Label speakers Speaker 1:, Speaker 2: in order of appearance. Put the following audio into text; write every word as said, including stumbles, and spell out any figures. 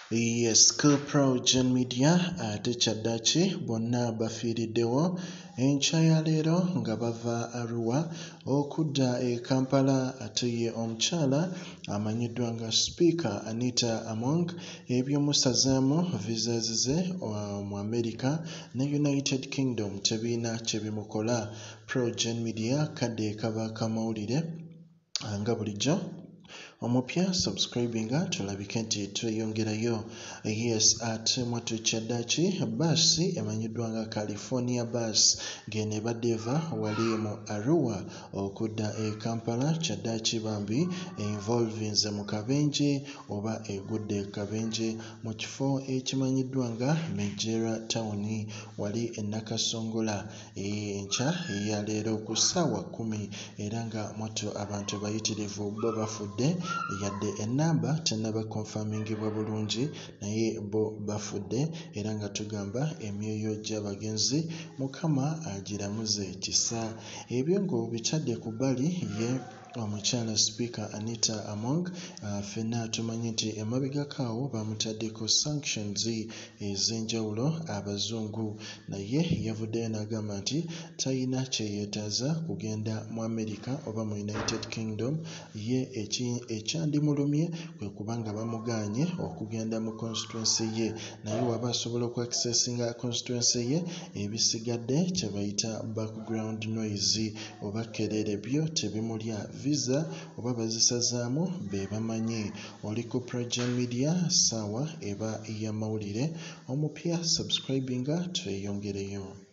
Speaker 1: Yes, ku PROJOURN media ate kyaddaaki bonna bafiiriddewo enkya ya leero nga bava Arua okudda e Kampala ate ye omukyala amanyiddwa nga Speaker Anita among ebyomusazaamu visas ze mu America ne United Kingdom tebiina kye bimukola. PROJOURN media kadde kaba kamawulire nga bulijjo omupya subscribinga tulabike nti tweyongerayo. Yes, ate mwatu kyaddaaki baasi emanyiddwa nga California bus ng'eno ebadde eva wali mu Arua okudda e Kampala. Kyaddaaki Bambi involvinze mu kabenje oba egudde kabenje mu kifo ekimanyiddwa nga Mejera Town wali e Nakasongola enkya eya leero ku ssaawa kumi era nga mwatu abantu bayitirivu bo bafudde yadde ennamba tennaba confirmingibwa bulungi naye bo bafudde era nga tugamba emyoyo gy'abagenzi Mukama agiramuze kisa. Ebyo ng'obitadde ku bbali ye omukyala Speaker Anita among uh, ffenna tumanyi nti emabegakaawo bamutaddeko sanctions ez'enjawulo abazungu naye yavuddeyo n'agamba nti talina kyeyeetaaza kugenda mu America oba mu United Kingdom. Ye ekyandimulumye kwe kubanga bamugaanye okugenda mu constituency ye naye waba asobola okuaccessinga constituency ye ebisigadde kye bayita background noise oba kerere byo tebimulya visa oba bazisazaamu be bamanyi. Oli ku PROJOURN media ssaawa eba y'amawulire omupya subscribinga tweyongereyo.